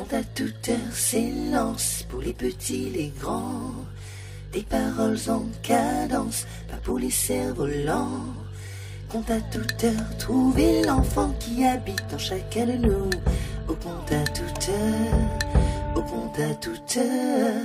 Compte à toute heure s'élance pour les petits, les grands. Des paroles en cadence, pas pour les cerfs-volants. Compte à toute heure, trouver l'enfant qui habite en chacun de nous. Au compte à toute heure, au compte à toute heure.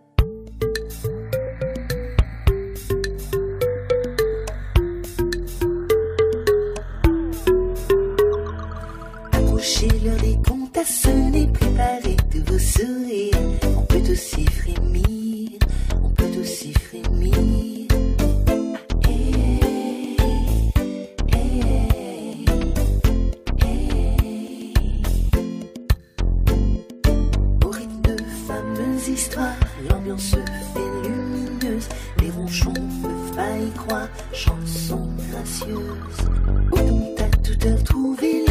Approchez l'heure des comptes à sonner, préparez tous vos sourires. On peut aussi frémir, on peut aussi frémir. Histoire, l'ambiance se fait lumineuse, les ronchons peuvent pas y croire, chanson gracieuse. Au compte à toute heure, trouver